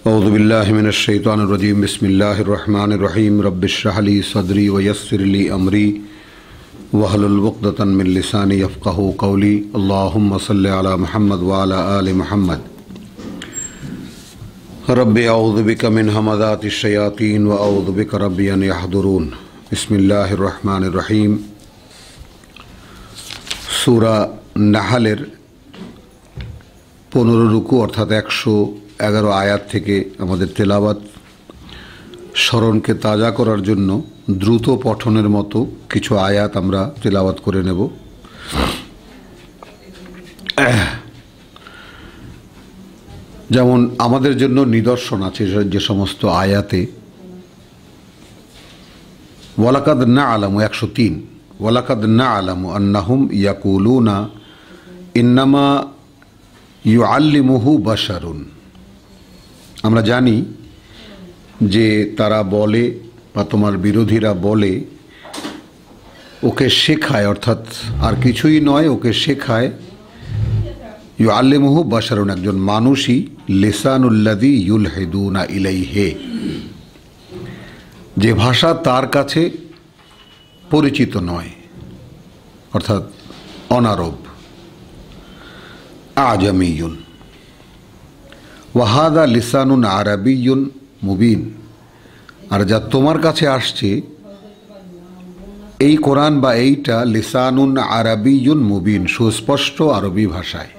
औज़ु बिल्लाहि मिनश शैतानिर रजीम बिस्मिल्लाहिर रहमानिर रहीम रब्बिश इश्रह ली सदरी व यस्सिर ली अमरी वहलुल उक़दतन मिन लिसानी यफ़क़हू क़ौली अल्लाहुम्मा सल्लि अला मुहम्मद व अला आलि मुहम्मद रब्बि अऊज़ु बिका मिन हमाज़ातिश शयातीन व अऊज़ु बिका रब्बि अन यहदुरून बिस्मिल्लाहिर रहमानिर रहीम। सूरा नाहलेर 15 रुकू अर्थात 111 आयात থেকে আমাদের তেলাওয়াত স্মরণকে তাজা করার জন্য দ্রুত পঠনের মতো কিছু আয়াত আমরা তেলাওয়াত করে নেব। যেমন আমাদের জন্য নিদর্শন আছে যে সমস্ত আয়াতে ওয়ালাকাদ না'লামু 103 ওয়ালাকাদ না'লামু আন্নাহুম ইয়াকুলুনা ইন্নামা ইউআল্লিমুহু বাশারুন, আমরা জানি যে তারা বলে বা তোমার বিরোধীরা বলে ওকে শেখায়, অর্থাৎ আর কিছুই নয়, ওকে শেখায় ইউআল্লিমুহু বাশারুন, একজন মানুষই, লিসানুল্লাযী ইউলহিদুনা ইলাইহি, যে ভাষা তার কাছে পরিচিত নয়, অর্থাৎ অনারব, আজামিয়ুন ওয়াহাদা লিসানুন আরাবিয়ুন মুবিন, আর যা তোমার কাছে আসছে এই কোরআন বা এইটা লিসানুন আরাবিয়ুন মুবিন, সুস্পষ্ট আরবি ভাষায়।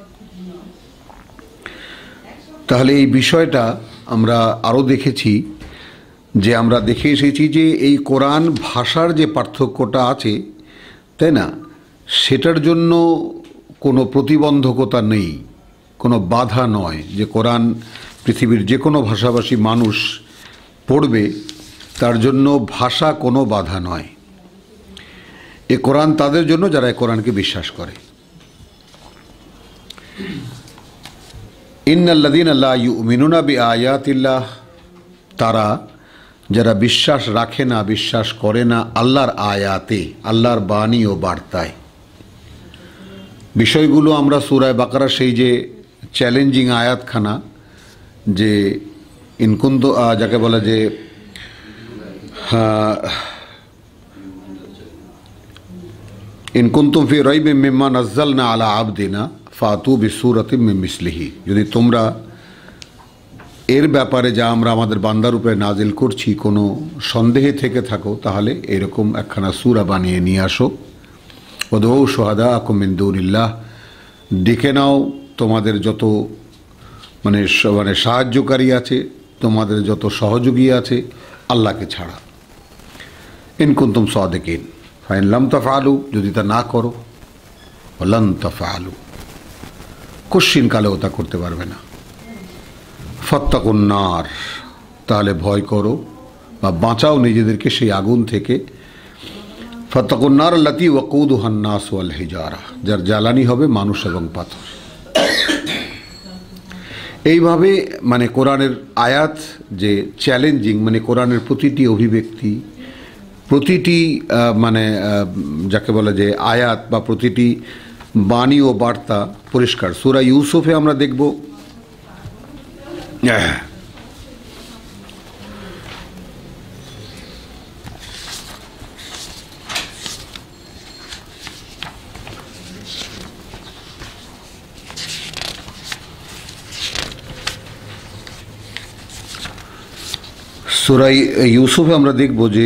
তাহলে এই বিষয়টা আমরা আরও দেখেছি যে আমরা দেখে এসেছি যে এই কোরআন ভাষার যে পার্থক্যটা আছে, তাই না, সেটার জন্য কোনো প্রতিবন্ধকতা নেই, কোনো বাধা নয় যে কোরআন পৃথিবীর যে কোনো ভাষাভাষী মানুষ পড়বে, তার জন্য ভাষা কোনো বাধা নয়। এ কোরআন তাদের জন্য যারা এই কোরআনকে বিশ্বাস করে। ইন্নাল্লাযীনা লা ইউমিনুনা বিআয়াতিল্লাহ, তারা যারা বিশ্বাস রাখে না, বিশ্বাস করে না আল্লাহর আয়াতে, আল্লাহর বাণী ও বার্তায়। বিষয়গুলো আমরা সূরা বাকারা সেই যে চ্যালেঞ্জিং আয়াতখানা, যে ইনকুন্তু, যাকে বলে যে ইনকুন্তুম ফি রাইবিম মিম্মা নাজ্জালনা আলা আবদিনা ফাতু বিসূরাতিম মিন মিসলিহি, যদি তোমরা এর ব্যাপারে যা আমরা আমাদের বান্দার উপরে নাজিল করছি কোনো সন্দেহে থেকে থাকো, তাহলে এরকম একখানা সূরা বানিয়ে নিয়ে আসো। ওয়াদউ শুহাদাকুম মিন দুনিল্লাহ, ডেকে নাও তোমাদের যত মানে সাহায্যকারী আছে, তোমাদের যত সহযোগী আছে আল্লাহকে ছাড়া। ইন কুনতুম সাদিকিন ফাইন লাম তাফআলু, যদি তা না করো, ওয়ালান তাফআলু, কোশ্চিন কালেও তা করতে পারবে না। ফাত্তাকুন নার, তাহলে ভয় করো বা বাঁচাও নিজেদেরকে সেই আগুন থেকে। ফাত্তাকুন নার আল্লাতী ওয়াকুদুহান নাস ওয়াল হিজারা, যার জ্বালানি হবে মানুষ এবং পাথর। এইভাবে মানে কোরআনের আয়াত যে চ্যালেঞ্জিং, মানে কোরআনের প্রতিটি অভিব্যক্তি, প্রতিটি মানে যাকে বলে যে আয়াত বা প্রতিটি বাণী ও বার্তা পরিষ্কার। সূরা ইউসুফে আমরা দেখব সূরা ইউসুফে আমরা দেখব যে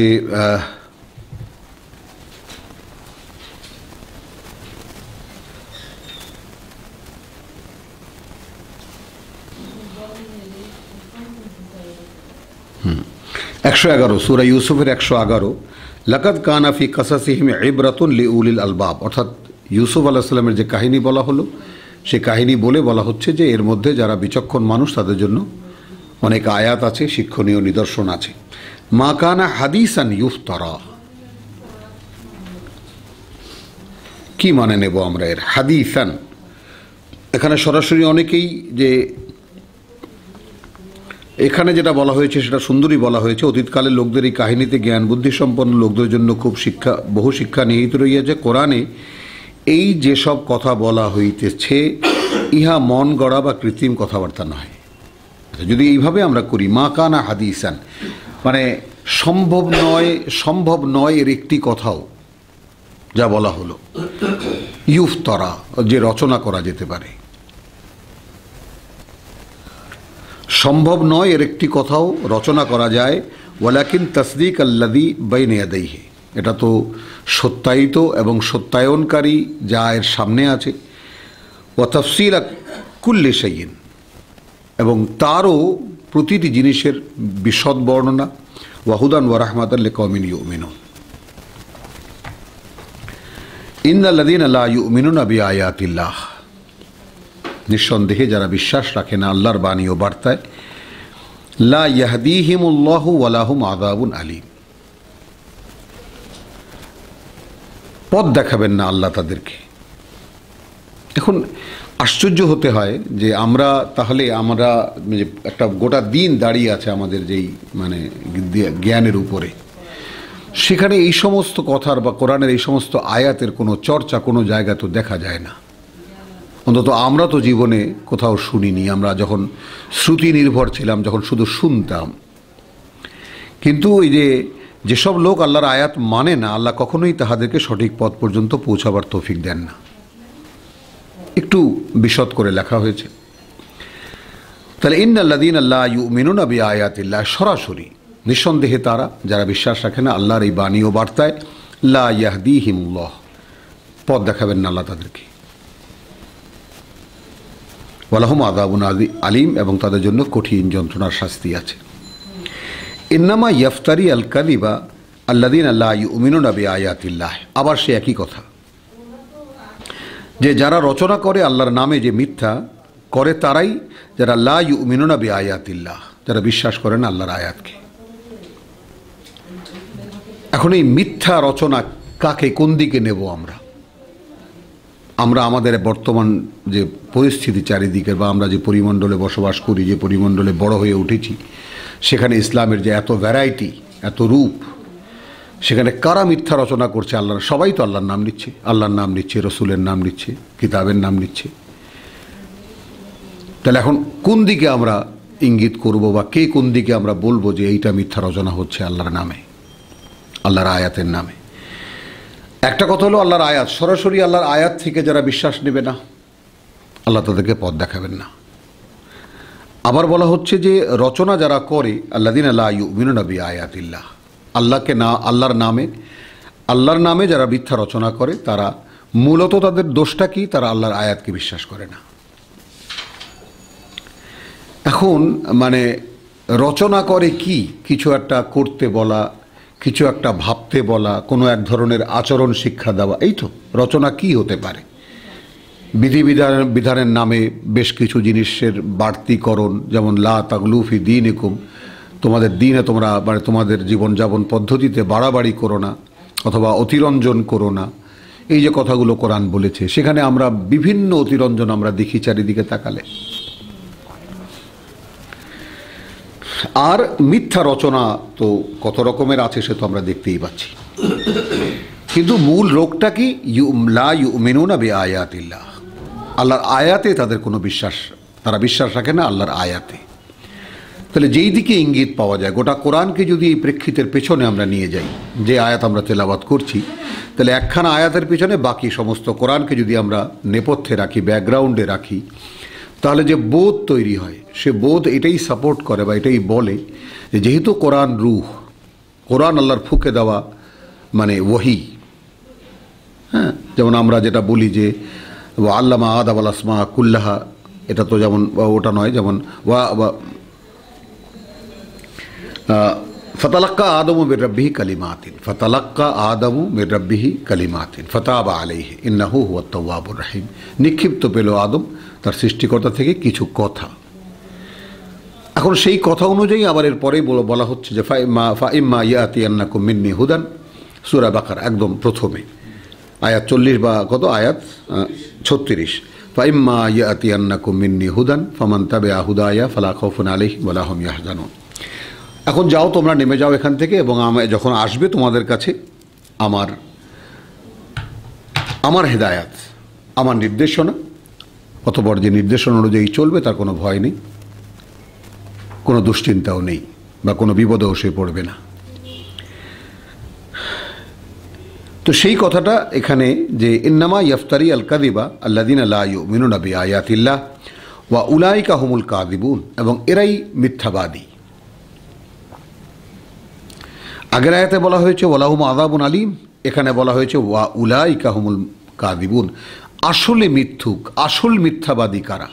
সূরা ইউসুফের 111 লাকাদ কানা ফি কাসাসিহিম ইবরাতুন লিউলিল আলবাব, অর্থাৎ ইউসুফ আলাইহিস সালামের যে কাহিনী বলা হলো, সে কাহিনী বলা হচ্ছে যে এর মধ্যে যারা বিচক্ষণ মানুষ তাদের জন্য অনেক আয়াত আছে, শিক্ষণীয় নিদর্শন আছে। মা কানা হাদিসান ইফতারা, কি মানে নেব আমরা এর হাদিসান? এখানে সরাসরি অনেকেই যে এখানে যেটা বলা হয়েছে সেটা সুন্দরই বলা হয়েছে। অতীতকালের লোকদের এই কাহিনীতে জ্ঞান বুদ্ধি সম্পন্ন লোকদের জন্য খুব বহু শিক্ষা নিহিত রইয়াছে। কোরআনে এই যেসব কথা বলা হইতেছে ইহা মন গড়া বা কৃত্রিম কথাবার্তা নয়। যদি এইভাবে আমরা করি, মা কানা হাদিসান, মানে সম্ভব নয় এর একটি কথাও যা বলা হলো, ইউফতারা, যে রচনা করা যেতে পারে, সম্ভব নয় এর একটি কথাও রচনা করা যায়। ওয়ালাকিন তাসদিক আল্লাযী বাইনা ইয়াদাইহি, এটা তো সত্যায়িত এবং সত্যায়নকারী যা এর সামনে আছে। ওয়া তাফসীল কুল্লি শাইইন, এবং তারও প্রতিটি জিনিসের বিশদ বর্ণনা। ওয়া হুদান ওয়া রাহমাতাল লিকাওমিন ইউমিনুন। ইন্নাল্লাযীনা লা ইউমিনুনা বিআয়াতিল্লাহ, নিঃসন্দেহে যারা বিশ্বাস রাখে না আল্লাহর বাণী ও বার্তায়, লা ইয়াহদিহিমুল্লাহু ওয়া লাহুম আযাবুন আলীম, পথ দেখাবেন না আল্লাহ তাদেরকে। এখন আশ্চর্য হতে হয় যে আমরা একটা গোটা দিন দাঁড়িয়ে আছে আমাদের যেই মানে জ্ঞানের উপরে, সেখানে এই সমস্ত কথার বা কোরআনের এই সমস্ত আয়াতের কোনো চর্চা কোনো জায়গা তো দেখা যায় না। অন্তত আমরা তো জীবনে কোথাও শুনিনি। আমরা যখন শ্রুতি নির্ভর ছিলাম, যখন শুধু শুনতাম। কিন্তু ওই যেসব লোক আল্লাহর আয়াত মানে না, আল্লাহ কখনোই তাহাদেরকে সঠিক পথ পর্যন্ত পৌঁছাবার তৌফিক দেন না। একটু বিশদ করে লেখা হয়েছে। তাহলে ইন্নাল্লাযীনা লা ইউমিনুনা বিআয়াতিল্লাহ, সরাসরি নিঃসন্দেহে তারা যারা বিশ্বাস রাখে না আল্লাহর এই বাণী ও বার্তায়, লা ইয়াহদিহিমুল্লাহ, পথ দেখাবেন না আল্লাহ তাদেরকে। ওয়া লাহুম আযাবুন আলীম, এবং তাদের জন্য কঠিন যন্ত্রণার শাস্তি আছে। ইন্নামা ইয়াফতারি আল কাযিবা আল্লাযীনা লা ইউমিনুনা বিআয়াতিল্লাহ, আবার সে একই কথা, যে যারা রচনা করে আল্লাহর নামে, যে মিথ্যা করে তারাই যারা লা ইউমিনুনা বিআয়াতিল্লাহ, যারা বিশ্বাস করেন আল্লাহর আয়াতকে। এখন এই মিথ্যা রচনা কাকে, কোন দিকে নেব আমরা আমাদের বর্তমান যে পরিস্থিতি চারিদিকের, বা আমরা যে পরিমণ্ডলে বসবাস করি, যে পরিমণ্ডলে বড় হয়ে উঠেছি, সেখানে ইসলামের যে এত ভ্যারাইটি, এত রূপ, সেখানে কারা মিথ্যা রচনা করছে? সবাই তো আল্লাহর নাম নিচ্ছে, রসুলের নাম নিচ্ছে, কিতাবের নাম নিচ্ছে। তাহলে এখন কোন দিকে আমরা ইঙ্গিত করব, বা কে কোন দিকে আমরা বলবো যে এইটা মিথ্যা রচনা হচ্ছে আল্লাহর নামে, আল্লাহর আয়াতের নামে? একটা কথা হলো আল্লাহর আয়াত, সরাসরি আল্লাহর আয়াত থেকে যারা বিশ্বাস নেবে না, আল্লাহ তাদেরকে পথ দেখাবেন না। আবার বলা হচ্ছে যে রচনা যারা করে, আল্লাযীনা লা ইউমিনুনা বিআয়াতিল্লাহ, আল্লাহর নামে যারা মিথ্যা রচনা করে, তারা মূলত তাদের দোষটা কি? তারা আল্লাহর আয়াতকে বিশ্বাস করে না। এখন মানে রচনা করে কি? কিছু একটা করতে বলা, কিছু একটা ভাবতে বলা, কোনো এক ধরনের আচরণ শিক্ষা দেওয়া, এই তো রচনা কি হতে পারে? বিধানের নামে বেশ কিছু জিনিসের বাড়তিকরণ, যেমন লা তাগলু ফি দীনিকুম, তোমাদের দিনে তোমরা মানে তোমাদের জীবনযাপন পদ্ধতিতে বাড়াবাড়ি করো না, অথবা অতিরঞ্জন করো না, এই যে কথাগুলো কোরআন বলেছে, সেখানে আমরা বিভিন্ন অতিরঞ্জন আমরা দেখি চারিদিকে তাকালে। আর মিথ্যা রচনা তো কত রকমের আছে, সে তো আমরা দেখতেই পাচ্ছি। কিন্তু মূল রোগটা কি? লা ইউমিনুনা বিআয়াতিল্লাহ, আল্লাহর আয়াতে তাদের কোনো বিশ্বাস, তারা বিশ্বাস রাখে না আল্লাহর আয়াতে। তাহলে যেই দিকে ইঙ্গিত পাওয়া যায়, গোটা কোরআনকে যদি এই প্রেক্ষিতের পেছনে আমরা নিয়ে যাই, যে আয়াত আমরা তেলাওয়াত করছি, তাহলে একখানা আয়াতের পেছনে বাকি সমস্ত কোরআনকে যদি আমরা নেপথ্যে রাখি, ব্যাকগ্রাউন্ডে রাখি, তাহলে যে বোধ তৈরি হয়, সে বোধ এটাই সাপোর্ট করে বা এটাই বলে যে যেহেতু কোরআন রূহ, কোরআন আল্লাহর ফুঁকে দেওয়া মানে ওহী। হ্যাঁ, যেমন আমরা যেটা বলি যে আল্লামা আদাম আল আসমা কুল্লাহা, এটা তো যেমন ওটা নয়, যেমন ফতালাক্কা আদমু মির রাব্বিহি কালিমাতিন, ফাতাবা আলাইহি ইন্নাহু হুয়াত তাওয়াবুর রহিম। নিক্ষিপ্ত পেল আদম তার সৃষ্টিকর্তা থেকে কিছু কথা। এখন সেই কথা অনুযায়ী আবার এর পরেই বলা হচ্ছে যে ফাইম্মা ইয়াতিয়ান্নাকুম মিন্নি হুদান, সূরা বাকারা একদম প্রথমে আয়াত 40 বা কত আয়াত 36, ফাইম্মা ইয়াতিয়ান্নাকুম মিন্নি হুদান ফামান তাবিআ হুদায়া ফালা খাউফুন আলাইহিম ওয়ালা হুম ইয়াহজানুন। এখন যাও, তোমরা নেমে যাও এখান থেকে, এবং যখন আসবে তোমাদের কাছে আমার হেদায়াত, আমার নির্দেশনা, অতঃপর যে নির্দেশনা অনুযায়ী চলবে তার কোনো ভয় নেই, কোনো দুশ্চিন্তাও নেই বা কোনো বিপদেও সে পড়বে না। তো সেই কথাটা এখানে যে ইন্নামা ইফতারি আল কাযিবা আল্লাযিনা লা ইউমিনুনা বিআয়াতিল্লাহ ওয়া উলাইকা হুমুল কাযিবুন, এবং এরাই মিথ্যাবাদী। আগের আয়াতে বলা হয়েছে ওয়ালাহুম আযাবুন আলীম, এখানে বলা হয়েছে ওয়া উলাইকা হুমুল কাযিবুন। আসলে মিথ্যুক, আসল মিথ্যাবাদী কারা,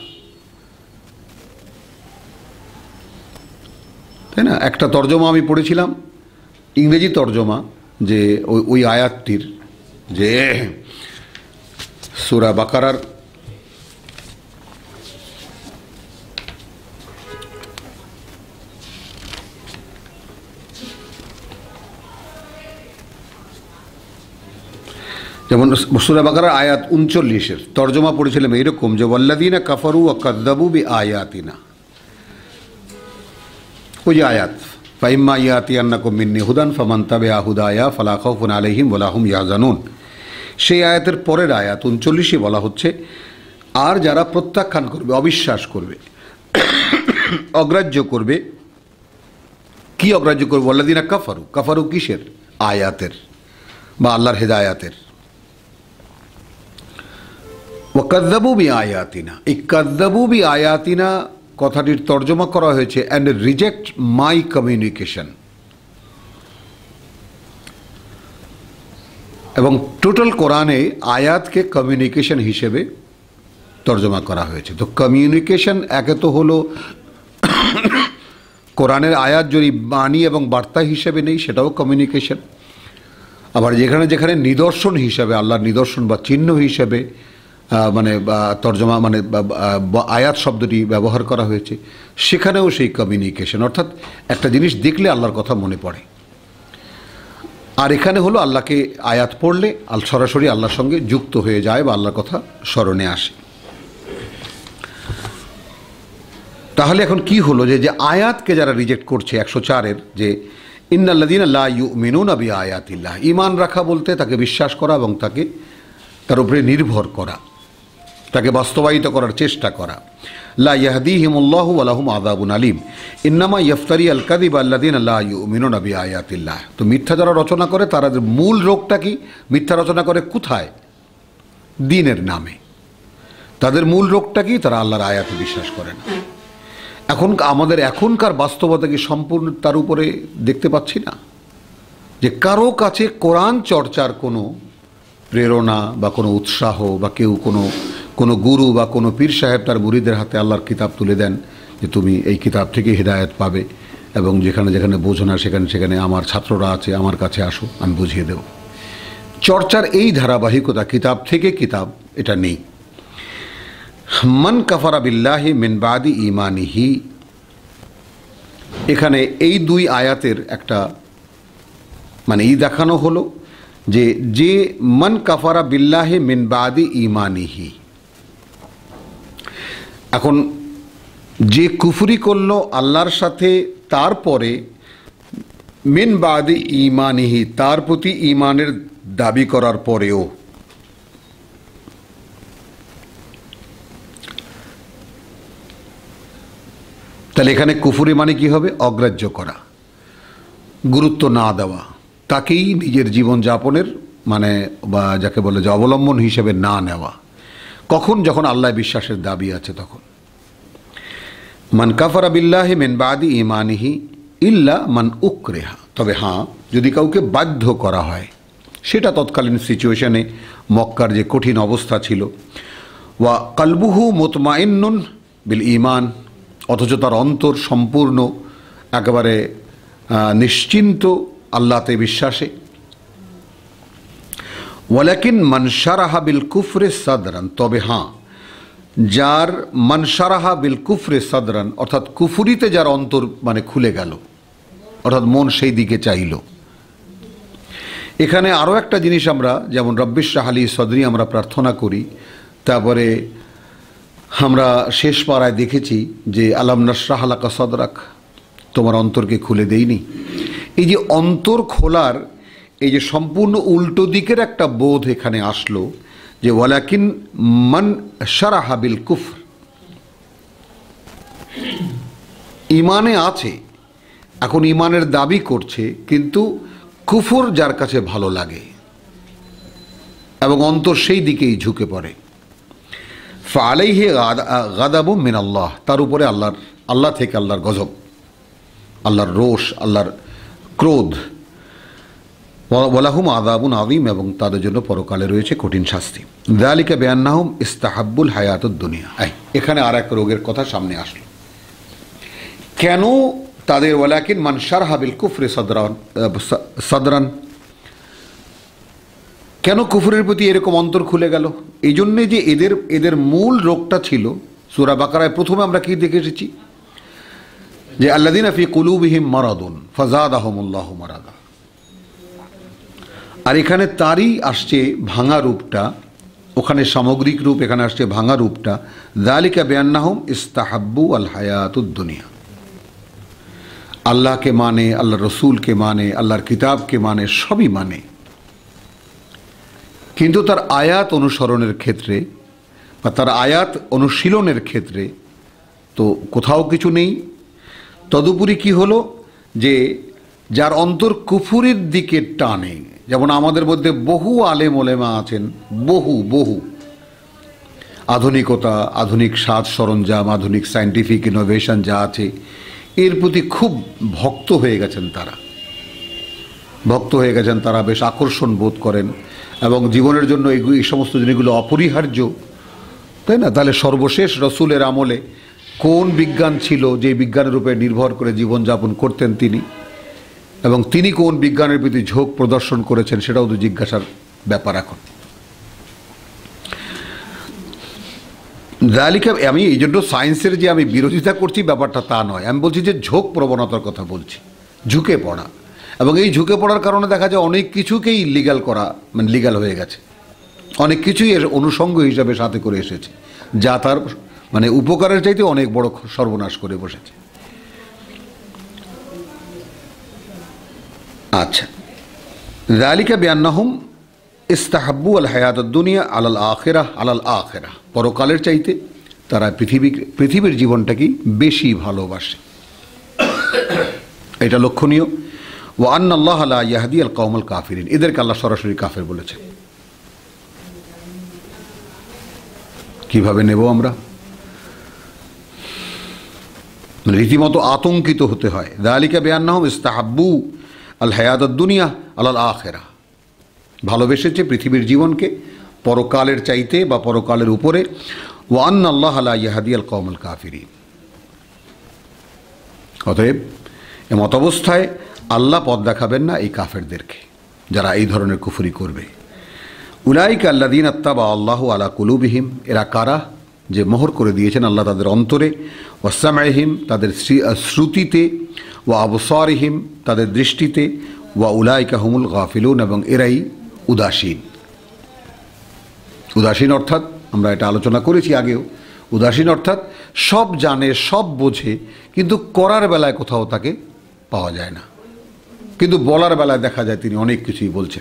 তাই না? একটা তর্জমা আমি পড়েছিলাম, ইংরেজি তর্জমা, যে ওই আয়াতটির, যে সূরা বাকারার যেমন সূরা বাকারার আয়াত ৩৯-এর তর্জমা পড়েছিলাম এইরকম, যে ওয়াল্লাযীনা কাফারু ওয়া কাযযাবু বিআয়াতিনা, ওই যে আয়াত ফাইম্মা ইয়াতিয়ান্নাকুম মিন্নী হুদান ফামান তাবিআ হুদায়া ফালা খাউফুন আলাইহিম ওয়ালা হুম ইয়াহজানুন। সেই আয়াতের পরের আয়াত ৩৯-এ বলা হচ্ছে, আর যারা প্রত্যাখ্যান করবে, অবিশ্বাস করবে, অগ্রাহ্য করবে, কি অগ্রাহ্য করবে? ওয়াল্লাযীনা কাফারু, কাফারু কিসের? আয়াতের বা আল্লাহর হেদায়াতের। ওয়া কাযযাবু বিআয়াতিনা, এই কাযযাবু বিআয়াতিনা কথাটির তর্জমা করা হয়েছে অ্যান্ড রিজেক্ট মাই কমিউনিকেশন, এবং টোটাল কোরআনে আয়াতকে কমিউনিকেশন হিসেবে তর্জমা করা হয়েছে। তো কমিউনিকেশন একে তো হলো কোরআনের আয়াত যদি বাণী এবং বার্তা হিসেবে নেই, সেটাও কমিউনিকেশন। আবার যেখানে যেখানে নিদর্শন হিসেবে, আল্লাহর নিদর্শন বা চিহ্ন হিসেবে মানে তর্জমা মানে আয়াত শব্দটি ব্যবহার করা হয়েছে, সেখানেও সেই কমিউনিকেশন, অর্থাৎ একটা জিনিস দেখলে আল্লাহর কথা মনে পড়ে। আর এখানে হলো আল্লাহকে আয়াত পড়লে সরাসরি আল্লাহর সঙ্গে যুক্ত হয়ে যায় বা আল্লাহর কথা স্মরণে আসে। তাহলে এখন কি হলো, যে আয়াতকে যারা রিজেক্ট করছে ১০৪-এর, যে ইন্নাল্লাযীনা লা ইউমিনুনা বিআয়াতিল্লাহ, ঈমান রাখা বলতে তাকে বিশ্বাস করা এবং তার উপরে নির্ভর করা, তাকে বাস্তবায়িত করার চেষ্টা করা। লা ইয়াহদিহিমুল্লাহু ওয়া লাহুম আযাবুন আলীম, ইন্নামা ইফতারি আল কাযিবা আল্লাযীনা লা ইউমিনুনা বিআয়াতিল্লাহ। তো মিথ্যা যারা রচনা করে, তাদের মূল রোগটা কি? মিথ্যা রচনা করে কোথায়? দ্বীনের নামে। তাদের মূল রোগটা কি? তারা আল্লাহর আয়াতে বিশ্বাস করে না। এখন আমাদের এখনকার বাস্তবতা কি সম্পূর্ণ তার উপরে দেখতে পাচ্ছি না, যে কারো কাছে কোরআন চর্চার কোনো প্রেরণা বা কোনো উৎসাহ, বা কেউ কোনো গুরু বা কোনো পীর সাহেব তার মুরিদের হাতে আল্লাহর কিতাব তুলে দেন, যে তুমি এই কিতাব থেকে হিদায়াত পাবে, এবং যেখানে যেখানে বোঝো না সেখানে সেখানে আমার ছাত্ররা আছে, আমার কাছে আসো, আমি বুঝিয়ে দেব। চর্চার এই ধারাবাহিকতা কিতাব থেকে কিতাব, এটা নেই। মান কাফারা বিল্লাহি মিন বাদি ঈমানিহি, এখানে এই দুই আয়াতের একটা মানে দেখানো হলো, যে মান কাফারা বিল্লাহি মিন বাদি ঈমানিহি, এখন যে কুফরি করলো আল্লাহর সাথে, তারপরে মিন বাদি ঈমানিহি, তার প্রতি ঈমানের দাবি করার পরেও, তাহলে এখানে কুফরি মানে কি হবে? অগ্রাহ্য করা, গুরুত্ব না দেওয়া, তাকেই নিজের জীবনযাপনের মানে বা যাকে বলে যে অবলম্বন হিসেবে না নেওয়া। কখন? যখন আল্লাহ বিশ্বাসের দাবি আছে তখন। মান কাফারা বিল্লাহি মিন বাদি ঈমানিহি ইল্লা মান উকরিহা, তবে হ্যাঁ, যদি কাউকে বাধ্য করা হয়, সেটা তৎকালীন সিচুয়েশনে মক্কার যে কঠিন অবস্থা ছিল। ওয়া কালবুহু মুতমাইন্নুন বিল ঈমান, অথচ তার অন্তর সম্পূর্ণ একেবারে নিশ্চিন্ত আল্লাহতে বিশ্বাসে। ওয়ালাকিন মান শারাহা বিল কুফরে সাদরান, তবে হ্যাঁ, যার মান শারাহা বিল কুফরে সাদরান, অর্থাৎ কুফরিতে যার অন্তর মানে খুলে গেল, অর্থাৎ মন সেই দিকে চাইল। এখানে আরও একটা জিনিস আমরা, যেমন রব্বিশ রাহ লি সদরি আমরা প্রার্থনা করি, তারপরে আমরা শেষ পাড়ায় দেখেছি যে আলাম নাশরাহ লাকা সদরাক, তোমার অন্তরকে খুলে দেইনি। এই যে অন্তর খোলার এই যে সম্পূর্ণ উল্টো দিকের একটা বোধ এখানে আসলো, যে ওয়ালাকিন মান শারাহা বিল কুফর, ইমানে আছে, এখন ইমানের দাবি করছে, কিন্তু কুফর যার কাছে ভালো লাগে এবং অন্তর সেই দিকেই ঝুঁকে পড়ে, ফালাইহি গাদাবু মিনাল্লাহ, তার উপরে আল্লাহ থেকে আল্লাহর গজব, আল্লাহর রোষ, আল্লাহর ক্রোধ। ওয়ালাহুম আযাবুন আযীম, এবং তাদের জন্য পরকালে রয়েছে কঠিন শাস্তি। যালিকা বিআন্নাহুম ইস্তাহাব্বুল হায়াতুদ দুনিয়া। এখানে আর এক রোগের কথা সামনে আসলো। কেন তাদের ওয়ালাকিন মান শারহা বিল কুফরি সাদরান, কেন কুফরের প্রতি এরকম অন্তর খুলে গেল? এই জন্যে যে এদের মূল রোগটা ছিল, সূরা বাকারায় প্রথমে আমরা কি দেখে এসেছি, যে আল্লাযীনা ফি কুলুবিহিম মারাদুন ফাযাদাহুমুল্লাহু মারাদা। আর এখানে তারই আসছে ভাঙা রূপটা, ওখানে সামগ্রিক রূপ, এখানে আসছে ভাঙা রূপটা। যালিকা বিআন্নাহুম ইস্তাহাব্বু আল হায়াতুদ দুনিয়া, আল্লাহকে মানে, আল্লাহর রসুলকে মানে, আল্লাহর কিতাবকে মানে, সবই মানে, কিন্তু তার আয়াত অনুসরণের ক্ষেত্রে বা তার আয়াত অনুশীলনের ক্ষেত্রে তো কোথাও কিছু নেই। তদুপরি কি হলো, যে যার অন্তর কুফুরের দিকে টানে, যেমন আমাদের মধ্যে বহু আলেম ওলেমা আছেন, বহু আধুনিকতা, আধুনিক সাজ সরঞ্জাম, আধুনিক সায়েন্টিফিক ইনোভেশন যা আছে, এর প্রতি খুব ভক্ত হয়ে গেছেন তারা, বেশ আকর্ষণ বোধ করেন এবং জীবনের জন্য এই সমস্ত জিনিসগুলো অপরিহার্য, তাই না? তাহলে সর্বশেষ রসুলের আমলে কোন বিজ্ঞান ছিল যে বিজ্ঞানের উপরে নির্ভর করে জীবনযাপন করতেন তিনি, এবং তিনি কোন বিজ্ঞানের প্রতি ঝোঁক প্রদর্শন করেছেন, সেটাও তো জিজ্ঞাসার ব্যাপার। এখন যালিকা, আমি এই জন্য সায়েন্সের যে আমি বিরোধিতা করছি ব্যাপারটা তা নয়, আমি বলছি যে ঝোঁক প্রবণতার কথা বলছি, ঝুঁকে পড়া। এবং এই ঝুঁকে পড়ার কারণে দেখা যায় অনেক কিছুকেই লিগ্যাল করা, মানে লিগ্যাল হয়ে গেছে, অনেক কিছুই এর অনুষঙ্গ হিসাবে সাথে করে এসেছে, যা তার মানে উপকারের চাইতে অনেক বড় সর্বনাশ করে বসেছে। আচ্ছা, যালিকা বিআন্নাহুম ইস্তাহাব্বু আল হায়াতুদ দুনিয়া আলাল আখিরাহ, পরকালের চাইতে তারা পৃথিবীর জীবনটাকেই বেশি ভালোবাসে, এটা লক্ষণীয়। ওয়া আন্নাল্লাহা লা ইয়াহদি আল কওমাল কাফিরিন, এদেরকে আল্লাহ সরাসরি কাফের বলেছেন। কিভাবে নেব আমরা? রীতিমতো আতঙ্কিত হতে হয়। যালিকা বিআন্নাহুম ইস্তাহাব্বু আল হায়াতুদ দুনিয়া আলাল আখিরাহ, ভালোবেসেছে পৃথিবীর জীবনকে পরকালের চাইতে বা পরকালের উপরে। ওয়া আন্নাল্লাহা লা ইয়াহদি আল কওমাল কাফিরিন, অতএব এমত অবস্থায় আল্লাহ পথ দেখাবেন না এই কাফেরদেরকে, যারা এই ধরনের কুফরি করবে। উলাইকা আল্লাযীনা আত্তাবা আল্লাহু আলা কুলুবিহিম, এরা কারা? যে মোহর করে দিয়েছেন আল্লাহ তাদের অন্তরে, ওয়া সামঈহিম, তাদের শ্রুতিতে, ওয়া আবসারিহিম, তাদের দৃষ্টিতে, ওয়া উলাইকা হুমুল গাফিলুন, এবং এরাই উদাসীন। উদাসীন অর্থাৎ আমরা এটা আলোচনা করেছি আগেও, উদাসীন অর্থাৎ সব জানে, সব বোঝে, কিন্তু করার বেলায় কোথাও তাকে পাওয়া যায় না, কিন্তু বলার বেলায় দেখা যায় তিনি অনেক কিছুই বলছেন।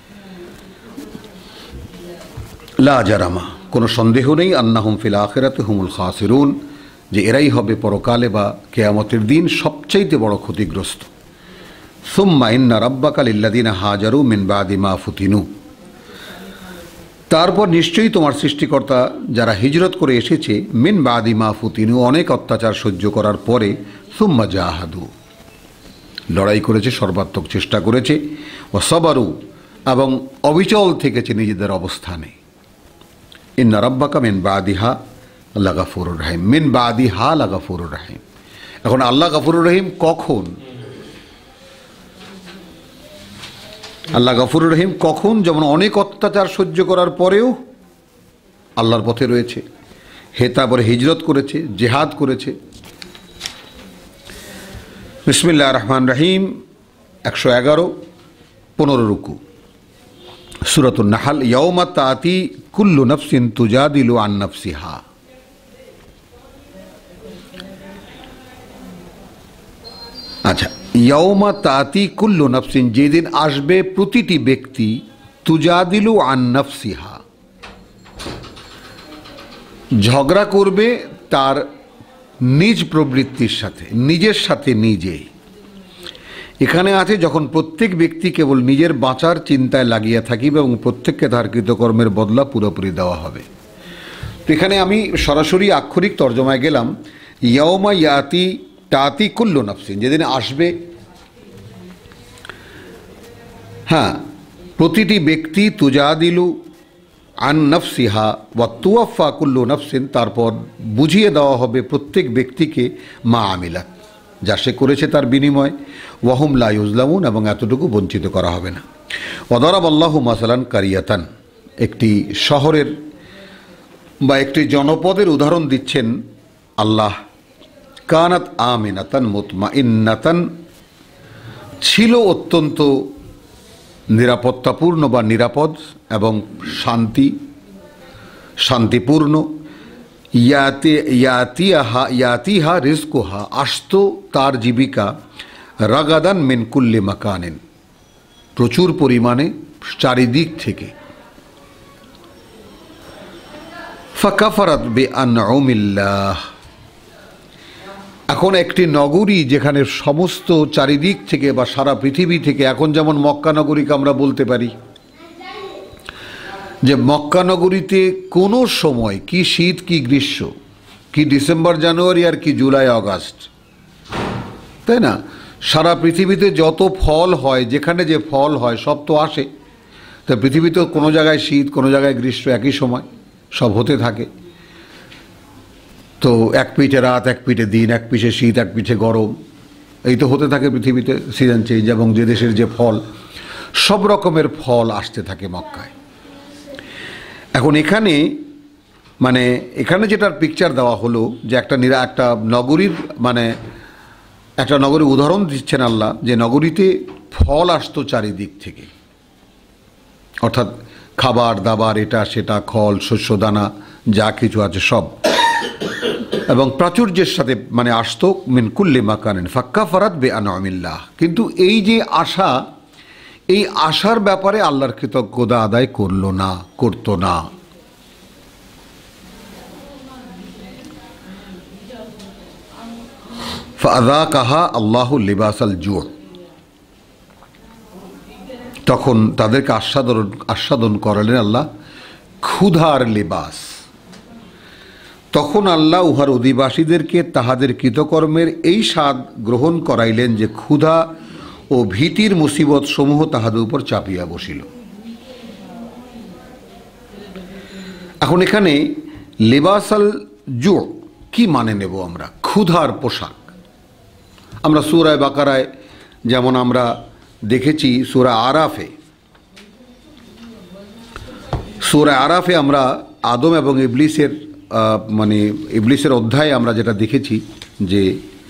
লা জারামা, কোনো সন্দেহ নেই, আন্নাহুম ফিল আখিরাতি হুমুল খাসিরুন, যে এরাই হবে পরকালে বা কিয়ামতের দিন সবচাইতে বড় ক্ষতিগ্রস্ত। সুম্মা ইন্না রাব্বাকা লিল্লাযীনা হাজারু মিন বাদি মা ফুতিনু, তারপর নিশ্চয়ই তোমার সৃষ্টিকর্তা যারা হিজরত করে এসেছে, মিন বাদি মা ফুতিনু, অনেক অত্যাচার সহ্য করার পরে, সুম্মা জাহাদু, লড়াই করেছে, সর্বাত্মক চেষ্টা করেছে, ও সবারু, এবং অবিচল থেকেছে নিজেদের অবস্থানে। ইন্না রাব্বাকা মিন বাদিহা লাগাফুরুর রহিম, মিন বাদিহা লাগাফুরুর রহিম। এখন আল্লাহ গাফুরুর রহিম কখন? আল্লাহ গাফুরুর রহিম কখন? যেমন অনেক অত্যাচার সহ্য করার পরেও আল্লাহর পথে রয়েছে, তারপরে হিজরত করেছে, জেহাদ করেছে। বিসমিল্লাহির রহমানির রহিম, 111, 15 রুকু, সূরাতুন নাহল। ইয়াউমা তাতি কুল্লু নাফসিন তুজাদিলু আন নাফসিহা। আচ্ছা, ইয়াউমা তাতি কুল্লু নাফসিন, যেদিন আসবে প্রতিটি ব্যক্তি, তুজাদিলু আন নাফসিহা, ঝগড়া করবে তার নিজ প্রবৃত্তির সাথে, নিজের সাথে নিজে। এখানে আছে যখন প্রত্যেক ব্যক্তি কেবল নিজের বাঁচার চিন্তায় লাগিয়া থাকিবে এবং প্রত্যেককে তার কৃতকর্মের বদলা পুরোপুরি দেওয়া হবে। তো এখানে আমি সরাসরি আক্ষরিক তর্জমায় গেলাম, ইয়াওমা ইয়াতি তাতি কুল্লু নাফসিন, যেদিন আসবে, হ্যাঁ, প্রতিটি ব্যক্তি তুজাদিলু আন নফসিহা ওয়া তুওয়াফা কুল্লু নফসিন, তারপর বুঝিয়ে দেওয়া হবে প্রত্যেক ব্যক্তিকে মা আমিলাত, যা সে করেছে তার বিনিময়, ওয়াহুম লা ইউজলামুন, এবং এতটুকু বঞ্চিত করা হবে না। ওয়াদারাবাল্লাহু মাসালান কারিয়াতান, একটি শহরের বা একটি জনপদের উদাহরণ দিচ্ছেন আল্লাহ। কানাত আমিনাতান মুতমাইন্নাতান, ছিল অত্যন্ত নিরাপত্তাপূর্ণ বা নিরাপদ এবং শান্তিপূর্ণ। ইয়াতিহা রিজকুহা, আসতো তার জীবিকা, রাগাদান মিন কুল্লি মাকানিন, প্রচুর পরিমাণে চারিদিক থেকে। ফাকাফারাত বিআনউমিল্লাহ, এখন একটি নগরী যেখানে সমস্ত চারিদিক থেকে বা সারা পৃথিবী থেকে, এখন যেমন মক্কা নগরীকে আমরা বলতে পারি যে মক্কা নগরীতে কোনো সময় কি শীত কি গ্রীষ্ম, কি ডিসেম্বর জানুয়ারি আর কি জুলাই আগস্ট, তাই না? সারা পৃথিবীতে যত ফল হয়, যেখানে যে ফল হয় সব তো আসে। তা পৃথিবীতে কোনো জায়গায় শীত, কোনো জায়গায় গ্রীষ্ম, একই সময় সব হতে থাকে। তো এক পিঠে রাত, এক পিঠে দিন, এক পিঠে শীত, এক পিঠে গরম, এই তো হতে থাকে পৃথিবীতে, সিজন চেঞ্জ। এবং যে দেশের যে ফল, সব রকমের ফল আসতে থাকে মক্কায়। এখন এখানে এখানে যেটার পিকচার দেওয়া হলো যে একটা নগরীর একটা নগরীর উদাহরণ দিচ্ছেন আল্লাহ, যে নগরীতে ফল আসতো চারিদিক থেকে, অর্থাৎ খাবার দাবার, এটা সেটা, খল শস্য দানা যা কিছু আছে সব, এবং প্রাচুর্যের সাথে আসতো মিন কুল্লি মাকানিন ফাক্কাফারাত বিআনউমিল্লাহ। কিন্তু এই যে আশা, এই আশার ব্যাপারে আল্লাহর কৃতজ্ঞতা আদায় করতো না। ফাযাকাহা আল্লাহু লিবাসাল জু', তখন তাদেরকে আস্বাদন করালেন আল্লাহ ক্ষুধার লিবাস। তখন আল্লাহ উহার অধিবাসীদেরকে তাহাদের কৃতকর্মের এই স্বাদ গ্রহণ করাইলেন যে ক্ষুধা ও ভীতির মুসিবত সমূহ তাহাদের উপর চাপিয়া বসিল। এখন এখানে লিবাসাল জু কি মানে নেব আমরা? ক্ষুধার পোশাক। আমরা সূরা বাকারায় যেমন আমরা দেখেছি, সূরা আরাফে আমরা আদম এবং ইবলিসের ইবলিসের অধ্যায়ে আমরা যেটা দেখেছি যে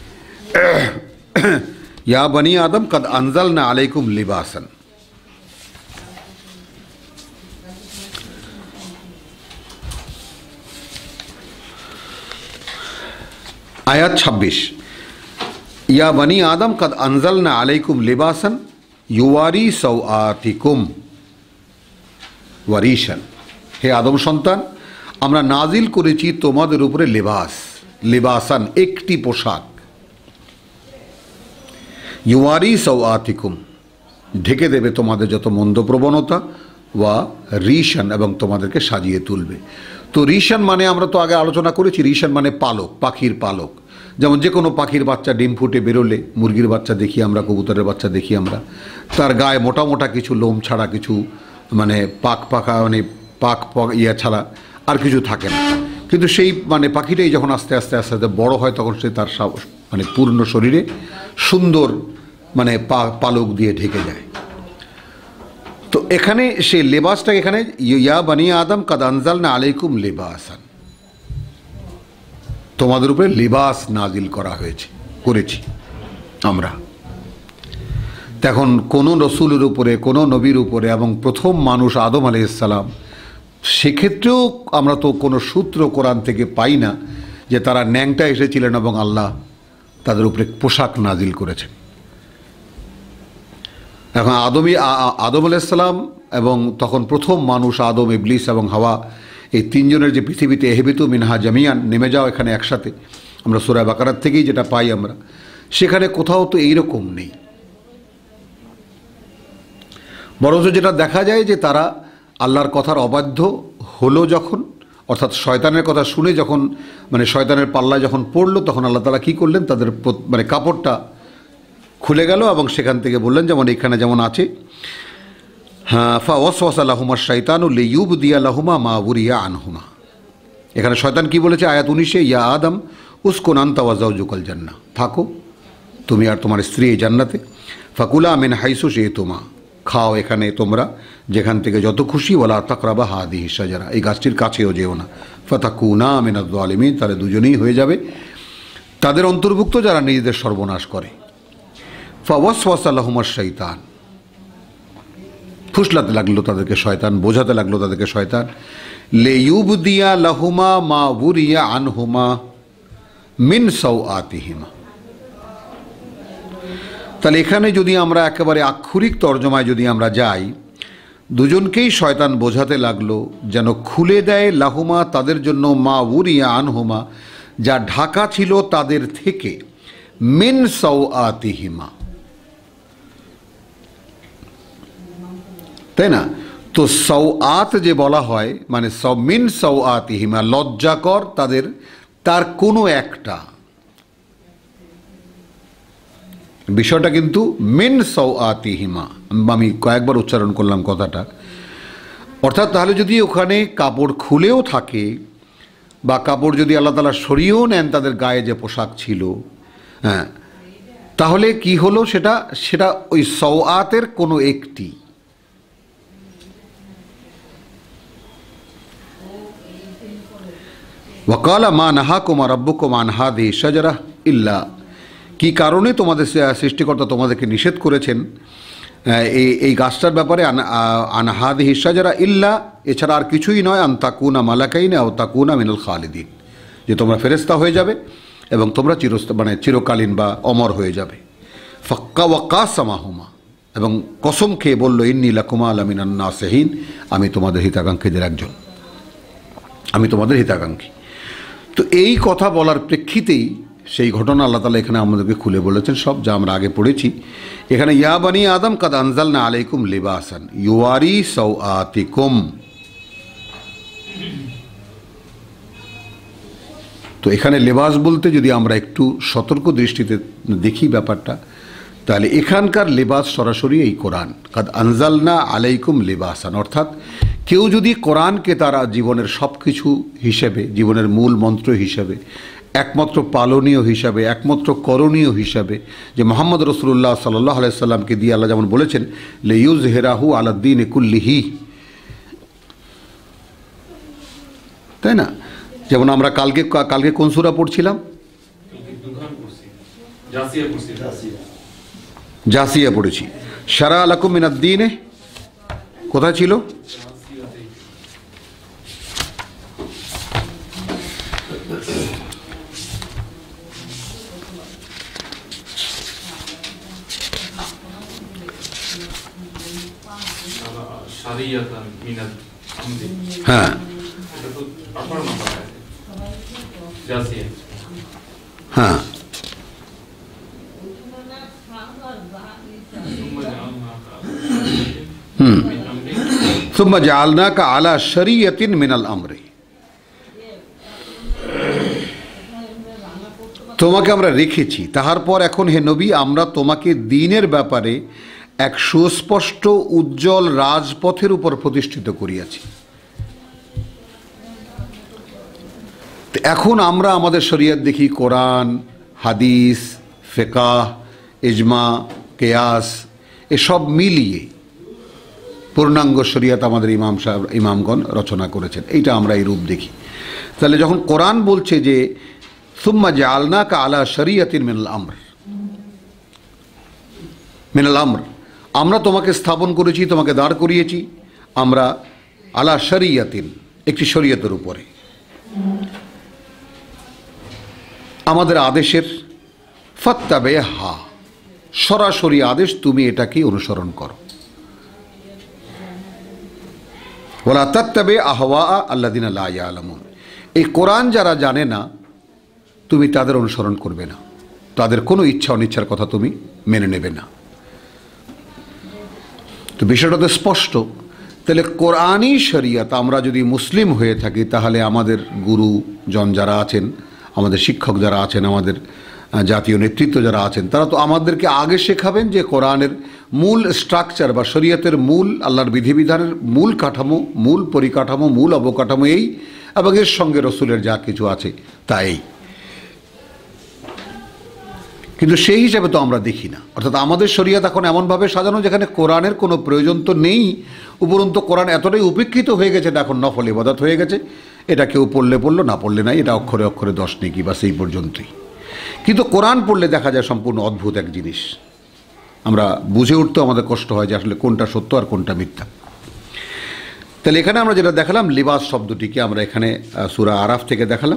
ইয়া বনি আদম কদ আনজালনা আলাইকুম লিবাসান। আয়াত 26, ইয়া বনি আদম কদ আনজালনা আলাইকুম লিবাসান ইউওয়ারি সাওআতিকুম ওয়ারিশান, হে আদম সন্তান, আমরা নাজিল করেছি তোমাদের উপরে লিবাসান, একটি পোশাক, ইউওয়ারি সাওআতিকুম, ঢেকে দেবে তোমাদের যত মন্দ প্রবণতা, ওয়া রিশান, এবং তোমাদেরকে সাজিয়ে তুলবে। তো রিশান আমরা তো আগে আলোচনা করেছি, রিশান পালক, পাখির পালক। যেমন যে কোনো পাখির বাচ্চা ডিম ফুটে বেরোলে, মুরগির বাচ্চা দেখি আমরা, কবুতরের বাচ্চা দেখি আমরা, তার গায়ে মোটা মোটা কিছু লোম ছাড়া, কিছু পাক ইয়া ছাড়া আর কিছু থাকে না। কিন্তু সেই পাখিটাই যখন আস্তে আস্তে আস্তে আস্তে বড় হয়, তখন সে তার পূর্ণ শরীরে সুন্দর পালক দিয়ে ঢেকে যায়। তো এখানে সে লেবাসটা, এখানে ইয়া বনি আদম কদ আনজালনা আলাইকুম লিবাসান, তোমাদের উপরে লিবাস নাজিল করেছি আমরা। এখন কোনো রসুলের উপরে, কোনো নবীর উপরে, এবং প্রথম মানুষ আদম আলাইহিস সালাম, সেক্ষেত্রেও আমরা তো কোনো সূত্র কোরআন থেকে পাই না যে তারা ন্যাংটা এসেছিলেন এবং আল্লাহ তাদের উপরে পোশাক নাজিল করেছেন। এখন আদম আলাইহিস সালাম এবং তখন প্রথম মানুষ আদম, ইবলিস এবং হাওয়া, এই তিনজনের যে পৃথিবীতে এহবিতু মিনহা জামিয়ান, নেমে যাও এখানে একসাথে, আমরা সূরা বাকারার থেকেই যেটা পাই আমরা, সেখানে কোথাও তো এইরকম নেই। বরঞ্চ যেটা দেখা যায় যে তারা আল্লাহর কথার অবাধ্য হলো যখন, অর্থাৎ শয়তানের কথা শুনে যখন মানে শয়তানের পাল্লায় যখন পড়লো, তখন আল্লাহ তাআলা কী করলেন, তাদের মানে কাপড়টা খুলে গেল এবং সেখান থেকে বললেন, যেমন এখানে যেমন আছে, হ্যাঁ, ফাওয়াসওয়াসা লাহুমা শাইতানু লিইউবদিয়া লাহুমা মা উরিয়া আনহুমা। এখানে শয়তান কি বলেছে আয়াত 19-এ, ইয়া আদম উসকুন আনতা ওয়া যাওজুকাল জান্নাহ, থাকো তুমি আর তোমার স্ত্রী এই জান্নাতে, ফাকুলা মিন হাইসু শি'তুমা, খাও এখানে তোমরা যেখান থেকে যত খুশি, ওয়ালা তাকরাবা হাদিহি শাজারা, এই গাছটির কাছেও যেও না, ফাতাকুনা মিনাজ জালিমিন, তারা দুজনেই হয়ে যাবে তাদের অন্তর্ভুক্ত যারা নিজেদের সর্বনাশ করে। ফাওয়াসওয়াসা লাহুমা শাইতান, ফুসলাতে লাগলো তাদেরকে শয়তান, বোঝাতে লাগলো তাদেরকে শয়তান, লিইউবদিয়া লাহুমা মা উরিয়া আনহুমা মিন সাওআতিহিমা। তাহলে এখানে যদি আমরা একেবারে আক্ষরিক তর্জমায় যদি আমরা যাই, দুজনকেই শয়তান বোঝাতে লাগলো যেন খুলে দেয় লাহুমা তাদের জন্য, মা উরিয়া আনহুমা যা ঢাকা ছিল তাদের থেকে, মিন সাওআতিহিমা, তাই না? তো সাওআত যে বলা হয় মানে মিন সাওআতিহিমা, লজ্জাকর তাদের, তার কোনো একটা, বিষয়টা কিন্তু মিন সাওআতিহিমা, আমি কয়েকবার উচ্চারণ করলাম কথাটা, অর্থাৎ তাহলে যদি ওখানে কাপড় খুলেও থাকে বা কাপড় যদি আল্লাহ তাআলা সরিয়েও নেন তাদের গায়ে যে পোশাক ছিল, হ্যাঁ, তাহলে কি হলো, সেটা সেটা ওই সাওআতের কোনো একটি। ওয়াকালা মা নাহাকুমা রাব্বুকুম আন হাযিহি শাজারাহ ইল্লা, কি কারণে তোমাদের সৃষ্টিকর্তা তোমাদেরকে নিষেধ করেছেন এই গাছটার ব্যাপারে, আন হাযিহি শাজারা ইল্লা, এছাড়া আর কিছুই নয়, আন তাকুনা মালাকাইন আও তাকুনা মিনাল খালিদিন, যে তোমরা ফেরেশতা হয়ে যাবে এবং তোমরা মানে চিরকালীন বা অমর হয়ে যাবে। ফাক্কা ওয়া কাসামাহুমা, এবং কসম খেয়ে বলল, ইন্নী লাকুমা লামিনান নাসিহিন, আমি তোমাদের হিতাকাঙ্ক্ষীদের একজন, আমি তোমাদের হিতাকাঙ্ক্ষী। তো এই কথা বলার প্রেক্ষিতেই সেই ঘটনা আল্লাহ তাআলা এখানে আমাদেরকে খুলে বলেছেন সব, যা আমরা আগে পড়েছি। এখানে ইয়া বানি আদম কাদ আনজালনা আলাইকুম লিবাসান ইউয়ারি সাওআতিকুম, তো এখানে লেবাস বলতে যদি আমরা একটু সতর্ক দৃষ্টিতে দেখি ব্যাপারটা, তাহলে এখানকার লেবাস সরাসরি এই কোরআন, কাদ আনজালনা আলাইকুম লিবাসান, অর্থাৎ কেউ যদি কোরআনকে তারা জীবনের সব কিছু হিসেবে, জীবনের মূল মন্ত্র হিসাবে, একমাত্র পালনীয় হিসাবে, একমাত্র করণীয় হিসাবে, যে মুহাম্মদ রাসূলুল্লাহ সাল্লাল্লাহু আলাইহি সাল্লামকে দিয়ে আল্লাহ যেমন বলেছেন লিইউযহিরাহু আলাদ-দীন কুল্লিহি, তাই না? যেমন আমরা কালকে কোন সূরা পড়ছিলাম, জাসিয়া পড়েছি। শারা লাকুম মিনাদ-দীনে কোথায় ছিল? হ্যাঁ, হ্যাঁ, সুম্মা জাআলনাকা আলা শরিয়তিন মিনাল আমরি, তোমাকে আমরা রেখেছি, তাহার পর এখন হে নবী আমরা তোমাকে দ্বীনের ব্যাপারে এক সুস্পষ্ট উজ্জ্বল রাজপথের উপর প্রতিষ্ঠিত করিয়াছি। এখন আমরা আমাদের শরীয়ত দেখি কোরআন, হাদিস, ফিকহ, ইজমা, কিয়াস, এসব মিলিয়ে পূর্ণাঙ্গ শরীয়ত আমাদের ইমামগণ রচনা করেছেন, এইটা আমরা এই রূপ দেখি। তাহলে যখন কোরআন বলছে যে সুম্মা জাআলনাকা আলা শরিয়তিন মিনাল আমর, আমরা তোমাকে স্থাপন করেছি, তোমাকে দাঁড় করিয়েছি আমরা আলা শরিয়তিন, একটি শরীয়তের উপরে, আমাদের আদেশের, ফাত্তাবিহা, সরাসরি আদেশ, তুমি এটাকে অনুসরণ করো, ওয়ালা তাত্তাবি আহওয়া আল্লাযিনা লা ইয়ালামুন, এই কোরআন যারা জানে না তুমি তাদের অনুসরণ করবে না, তাদের কোনো ইচ্ছা অনিচ্ছার কথা তুমি মেনে নেবে না। তো বিষয়টা তো স্পষ্ট। তাহলে কোরআনই শরিয়ত আমরা যদি মুসলিম হয়ে থাকি, তাহলে আমাদের গুরুজন যারা আছেন, আমাদের শিক্ষক যারা আছেন, আমাদের জাতীয় নেতৃত্ব যারা আছেন, তারা তো আমাদেরকে আগে শেখাবেন যে কোরআনের মূল স্ট্রাকচার বা শরিয়তের মূল, আল্লাহর বিধিবিধানের মূল কাঠামো, মূল পরিকাঠামো, মূল অবকাঠামো এই, এবং এর সঙ্গে রসুলের যা কিছু আছে তাই। কিন্তু সেই হিসাবে তো আমরা দেখি না। অর্থাৎ আমাদের শরিয়ত এখন এমনভাবে সাজানো যেখানে কোরআনের কোনো প্রয়োজন তো নেই, উপরন্তু কোরআন এতটাই উপেক্ষিত হয়ে গেছে, এটা এখন নফল ইবাদত হয়ে গেছে। এটা কেউ পড়লে পড়লো, না পড়লে নাই, এটা অক্ষরে অক্ষরে 10 নেকি, বা সেই পর্যন্তই। কিন্তু কোরআন পড়লে দেখা যায় সম্পূর্ণ অদ্ভুত এক জিনিস। আমরা বুঝে উঠতেও আমাদের কষ্ট হয় যে আসলে কোনটা সত্য আর কোনটা মিথ্যা। তাহলে এখানে আমরা যেটা দেখালাম, লিবাস শব্দটিকে আমরা এখানে সূরা আরাফ থেকে দেখালাম।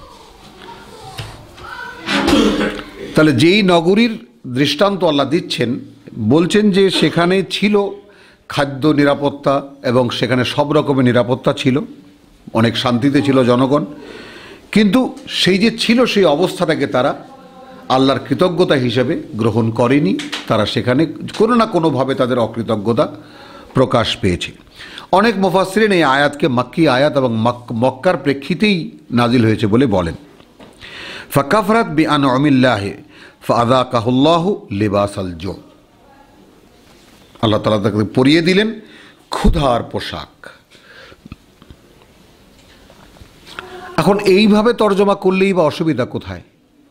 তাহলে যেই নগরীর দৃষ্টান্ত আল্লাহ দিচ্ছেন, বলছেন যে সেখানে ছিল খাদ্য নিরাপত্তা এবং সেখানে সব রকমের নিরাপত্তা ছিল, অনেক শান্তিতে ছিল জনগণ, কিন্তু সেই যে ছিল সেই অবস্থাটাকে তারা আল্লাহর কৃতজ্ঞতা হিসেবে গ্রহণ করেনি। তারা সেখানে কোনো না কোনোভাবে তাদের অকৃতজ্ঞতা প্রকাশ পেয়েছে। অনেক মুফাসসিরিন এই আয়াতকে মাক্কি আয়াত এবং মক্কার প্রেক্ষিতেই নাজিল হয়েছে বলে বলেন। ফাকাফরাত বিআনউমিল্লাহি ফাযাকাহুল্লাহু লিবাসাল জু, আল্লাহ তাআলা তাকে পরিয়ে দিলেন ক্ষুধার পোশাক। এখন এইভাবে তর্জমা করলেই বা অসুবিধা কোথায়?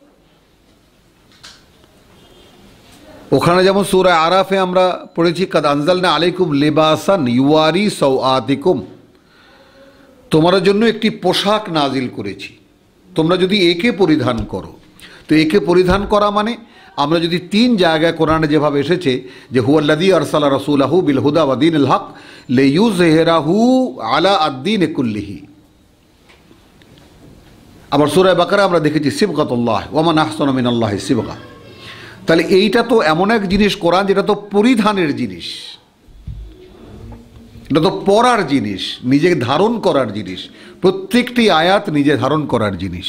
ওখানে যেমন সূরা আরাফে আমরা পড়েছি, কাদ আনজালনা আলাইকুম লিবাসান ইউয়ারি সাওআতিকুম, তোমার জন্য একটি পোশাক নাজিল করেছি, তোমরা যদি একে পরিধান করো। তো একে পরিধান করা মানে আমরা যদি 3 জায়গায় কোরআনে যেভাবে এসেছে যে হুয়াল্লাযী আরসালা রাসূলাহু বিল হুদা ওয়া দীনিল হক লিইয়ুযহিরাহু আলা আদ-দীনি কুল্লিহি। আবার সূরা বাকারা আমরা দেখেছি সিবগাতুল্লাহ ওয়া মান আহসানু মিনাল্লাহি সিবগা। তাহলে এইটা তো এমন এক জিনিস কোরআন, যেটা তো পরিধানের জিনিস, এটা তো পরার জিনিস, নিজে ধারণ করার জিনিস। প্রত্যেকটি আয়াত নিজে ধারণ করার জিনিস।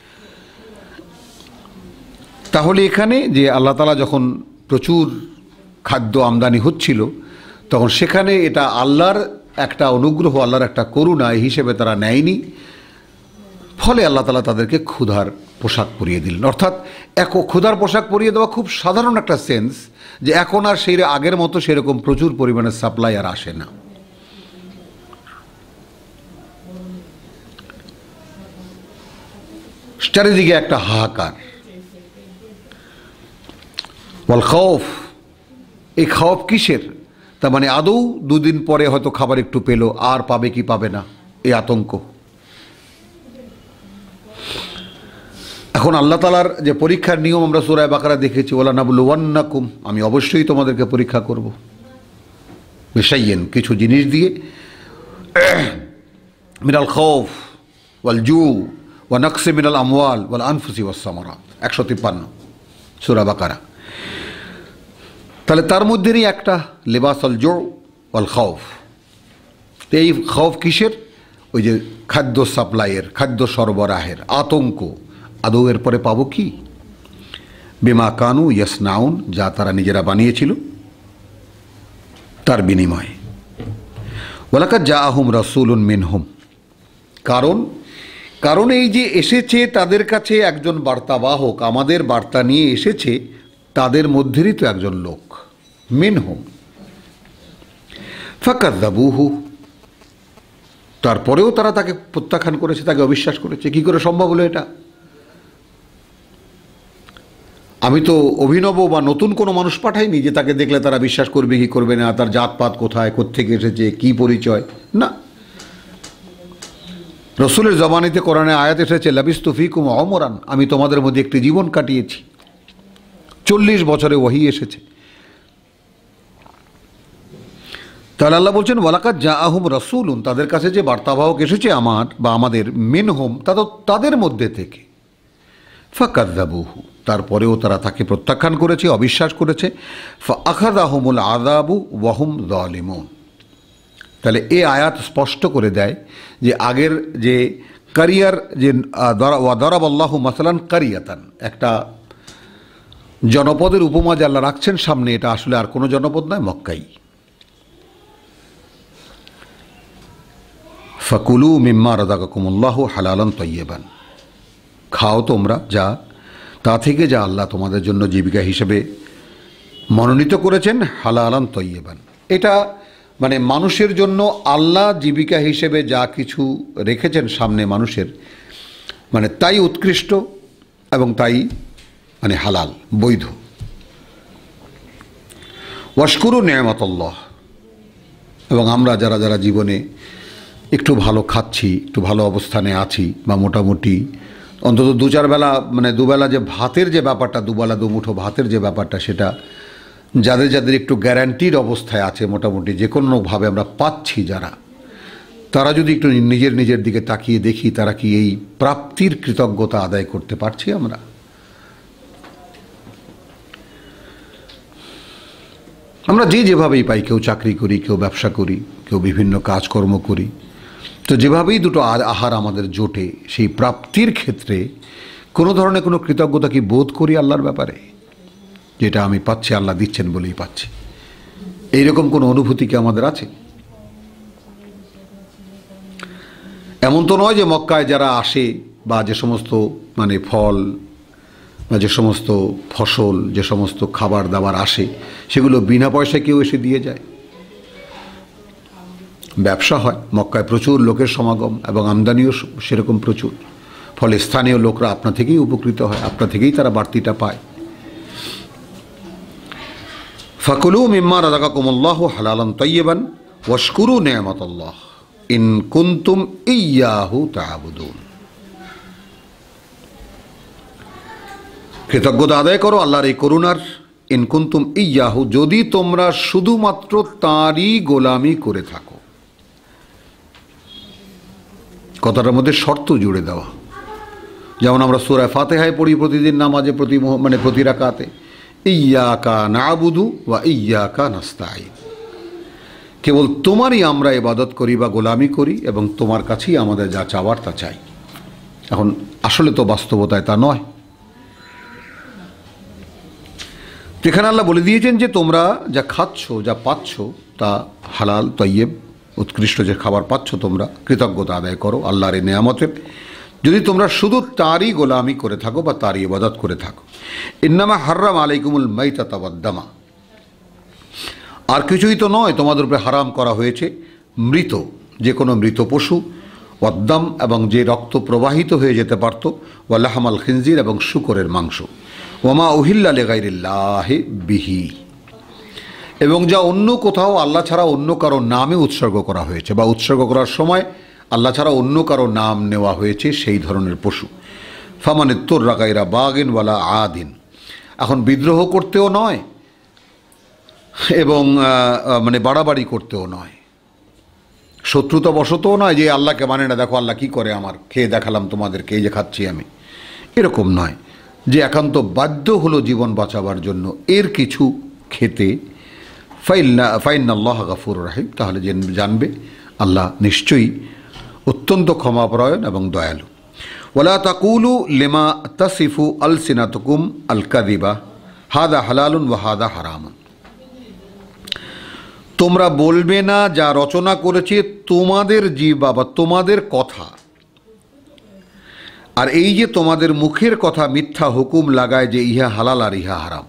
তাহলে এখানে যে আল্লাহ তাআলা যখন প্রচুর খাদ্য আমদানি হচ্ছিল, তখন সেখানে এটা আল্লাহর একটা অনুগ্রহ, আল্লাহর একটা করুণা এই হিসেবে তারা নেয়নি। ফলে আল্লাহ তাআলা তাদেরকে ক্ষুধার পোশাক পরিয়ে দিলেন। অর্থাৎ ক্ষুধার পোশাক পরিয়ে দেওয়া খুব সাধারণ একটা সেন্স, যে এখন আর সেই আগের মতো সেরকম প্রচুর পরিমাণে সাপ্লাই আর আসে না। চারিদিকে একটা হাহাকার। ওয়াল খাউফ, এই খাওফ কিসের? তার মানে আদৌ 2 দিন পরে হয়তো খাবার একটু পেলো, আর পাবে কি পাবে না, এই আতঙ্ক। এখন আল্লাহ তাআলার যে পরীক্ষার নিয়ম আমরা সূরা বাকারা দেখেছি, ওয়ালা নাবলুওয়ান্নাকুম, আমি অবশ্যই তোমাদেরকে পরীক্ষা করব বিশাইইন, কিছু জিনিস দিয়ে, মিনাল খাউফ ওয়াল জু ওয়া নাকসি মিনাল আমওয়াল ওয়াল আনফুসি ওয়াস সামারাত, 153 সূরা বাকারা। তাহলে তার মধ্যেই একটা লিবাসাল জু ওয়াল খাউফ। এই খাউফ কিসের? ওই যে খাদ্য সাপ্লাইয়ের, খাদ্য সরবরাহের আতঙ্ক। আদৌ এর পরে পাবো কি? বিমা কানু ইয়াসনাউন, যা তারা নিজেরা বানিয়েছিল তার বিনিময়ে। ওয়ালাকাদ জাআহুম রাসূলুন মিনহুম, কারণ এই যে এসেছে তাদের কাছে একজন বার্তাবাহক, আমাদের বার্তা নিয়ে এসেছে, তাদের মধ্যেরই তো একজন লোক, মিনহুম। ফাকাযযাবুহু, তারপরেও তারা তাকে প্রত্যাখ্যান করেছে, তাকে অবিশ্বাস করেছে। কি করে সম্ভব হলো এটা? আমি তো অভিনব বা নতুন কোনো মানুষ পাঠাইনি যে তাকে দেখলে তারা বিশ্বাস করবে কি করবে না, তার জাতপাত কোথায়, কোত্থেকে এসেছে, কি পরিচয়, না। রসুলের জবানিতে কোরআনে আয়াত এসেছে, লাবিস্তু ফীকুম উমরান, আমি তোমাদের মধ্যে একটি জীবন কাটিয়েছি। 40 বছরে ওহী এসেছে। তাহলে আল্লাহ বলছেন ওয়ালাকাদ জাআহুম রাসূলুন, তাদের কাছে যে বার্তাবাহক এসেছে আমার বা আমাদের, মিনহুম, তাদের মধ্যে থেকে। ফাকাযযাবুহু, তারপরেও তারা তাকে প্রত্যাখ্যান করেছে, অবিশ্বাস করেছে। ফাআখাযাহুমুল আযাবু ওয়া হুম যালিমুন। তাহলে এই আয়াত স্পষ্ট করে দেয় যে আগের যে কারিয়ার যে ওয়াদারাবাল্লাহু মাসালান কারিয়াতান, একটা জনপদের উপমা যে আল্লাহ রাখছেন সামনে, এটা আসলে আর কোনো জনপদ নয়, মক্কাই। ফাকুলু মিম্মা রাযাকাকুমুল্লাহু হালালান তাইয়্যিবান, খাও তোমরা যা তা থেকে যা আল্লাহ তোমাদের জন্য জীবিকা হিসেবে মনোনীত করেছেন, হালালান তাইয়্যিবান। এটা মানে মানুষের জন্য আল্লাহ জীবিকা হিসেবে যা কিছু রেখেছেন সামনে মানুষের, মানে তাই উৎকৃষ্ট এবং তাই মানে হালাল, বৈধ। ওয়াশকুরু নিয়ামাতাল্লাহ, এবং আমরা যারা যারা জীবনে একটু ভালো খাচ্ছি, একটু ভালো অবস্থানে আছি, বা মোটামুটি অন্তত দু চার বেলা মানে দুবেলা যে ভাতের যে ব্যাপারটা, দুবেলা দুমুঠো ভাতের যে ব্যাপারটা, সেটা যাদের যাদের একটু গ্যারান্টির অবস্থায় আছে, মোটামুটি যে কোনোভাবে আমরা পাচ্ছি যারা, তারা যদি একটু নিজের নিজের দিকে তাকিয়ে দেখি, তারা কি এই প্রাপ্তির কৃতজ্ঞতা আদায় করতে পারছি আমরা? আমরা যে যেভাবেই পাই, কেউ চাকরি করি, কেউ ব্যবসা করি, কেউ বিভিন্ন কাজকর্ম করি, তো যেভাবেই দুটো আহার আমাদের জোটে, সেই প্রাপ্তির ক্ষেত্রে কোনো ধরনের কোনো কৃতজ্ঞতা কি বোধ করি আল্লাহর ব্যাপারে? যেটা আমি পাচ্ছি আল্লাহ দিচ্ছেন বলেই পাচ্ছি, এইরকম কোনো অনুভূতি কি আমাদের আছে? এমন তো নয় যে মক্কায় যারা আসে, বা যে সমস্ত মানে ফল বা যে সমস্ত ফসল, যে সমস্ত খাবার দাবার আসে, সেগুলো বিনা পয়সায় কেউ এসে দিয়ে যায়। ব্যবসা হয় মক্কায়, প্রচুর লোকের সমাগম এবং আমদানিও সেরকম প্রচুর, ফলে স্থানীয় লোকরা আপনা থেকেই উপকৃত হয়, আপনা থেকেই তারা বাড়তিটা পায়। ফাকুলু মিম্মা রাযাকাকুমুল্লাহু হালালান তাইয়্যিবান ওয়াশকুরু নি'মাতাল্লাহ ইন কুনতুম ইয়্যাহু তা'বুদুন। কৃতজ্ঞতা আদায় করো আল্লাহর এই করুণার, ইন কুনতুম ইয়্যাহু, যদি তোমরা শুধুমাত্র তাঁরই গোলামি করে থাকো। কথাটার মধ্যে শর্ত জুড়ে দেওয়া, যেমন আমরা সূরা ফাতিহায় পড়ি প্রতিদিন নামাজে, প্রতি রাকাতে, ইয়্যাকা না'বুদু ওয়া ইয়্যাকা নাস্তাঈন, কেবল তোমারই আমরা ইবাদত করি বা গোলামি করি, এবং তোমার কাছেই আমাদের যা চাওয়ার তা চাই। এখন আসলে তো বাস্তবতায় তা নয়। এখানে আল্লাহ বলে দিয়েছেন যে তোমরা যা খাচ্ছ, যা পাচ্ছ, তা হালাল তাইয়্যিব, উৎকৃষ্ট যে খাবার পাচ্ছ, তোমরা কৃতজ্ঞতা আদায় করো আল্লাহর এই নেয়ামতের, যদি তোমরা শুধু তারই গোলামি করে থাকো বা তারই ইবাদত করে থাকো। ইন্নামা হাররাম আলাইকুমুল মাইতাতা ওয়াদ-দামা, আর কিছুই তো নয়, তোমাদের উপরে হারাম করা হয়েছে মৃত, যে কোনো মৃত পশু, ওয়াদ-দাম, এবং যে রক্ত প্রবাহিত হয়ে যেতে পারত, ওয়া লাহমাল খিনজির, এবং শূকরের মাংস, ওমা উহিল্লা লিগাইরিল্লাহি বিহি, এবং যা অন্য কোথাও আল্লাহ ছাড়া অন্য কারো নামে উৎসর্গ করা হয়েছে, বা উৎসর্গ করার সময় আল্লাহ ছাড়া অন্য কারো নাম নেওয়া হয়েছে, সেই ধরনের পশু। ফামানিত্তুররা গায়রা বাগিন ওয়ালা আদিন, এখন বিদ্রোহ করতেও নয় এবং মানে বাড়াবাড়ি করতেও নয়, শত্রুতা বশতও নয় যে আল্লাহকে মানে না, দেখো আল্লাহ কি করে, আমার খেয়ে দেখালাম তোমাদেরকে, এই যে খাচ্ছি আমি, এরকম নয়, যে একান্ত বাধ্য হলো জীবন বাঁচাবার জন্য এর কিছু খেতে, ফাইন্নাল্লাহ গাফুরুর রাহিম, তাহলে জানবে আল্লাহ নিশ্চয়ই অত্যন্ত ক্ষমাপরায়ণ এবং দয়ালু। ওয়ালা তাকুলু লিমা তাসিফু আলসিনাতুকুম আল কাযিবা হাদা হালালুন ওয়া হাদা হারামুন, তোমরা বলবে না যা রচনা করেছে তোমাদের জিহ্বা বা তোমাদের কথা, আর এই যে তোমাদের মুখের কথা মিথ্যা হুকুম লাগায় যে ইহা হালাল আর ইহা হারাম।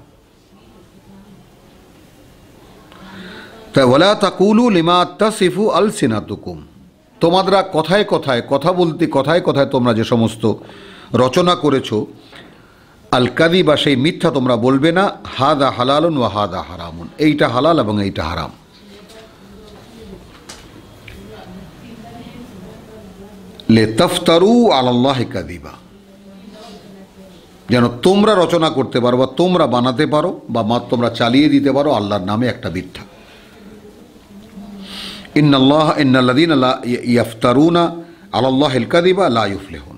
তাই ওয়ালা তাকুলু লিমা তাসিফু আলসিনাতুকুম, তোমরা কথায় কথায় কথা বলতে, কথায় কথায় তোমরা যে সমস্ত রচনা করেছো, আল কাযিবা, সেই মিথ্যা তোমরা বলবে না, হাদা হালালুন ওয়া হাদা হারামুন, এইটা হালাল এবং এইটা হারাম। লিতাফতারু আলাল্লাহি কাযিবা, যেন তোমরা রচনা করতে পারো বা তোমরা বানাতে পারো বা তোমরা চালিয়ে দিতে পারো আল্লাহর নামে একটা মিথ্যা। ইন্নাল্লাযীনা লা ইয়াফতারুনা আলাল্লাহিল কাযিবা লা ইউফলিহুন,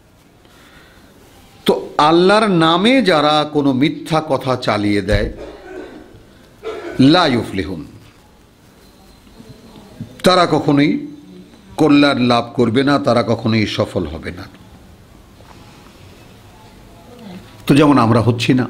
তো আল্লাহর নামে যারা কোনো মিথ্যা কথা চালিয়ে দেয়, লা ইউফলিহুন, তারা কখনোই কল্যাণ লাভ করবে না, তারা কখনোই সফল হবে না। তো যেমন আমরা হচ্ছি না,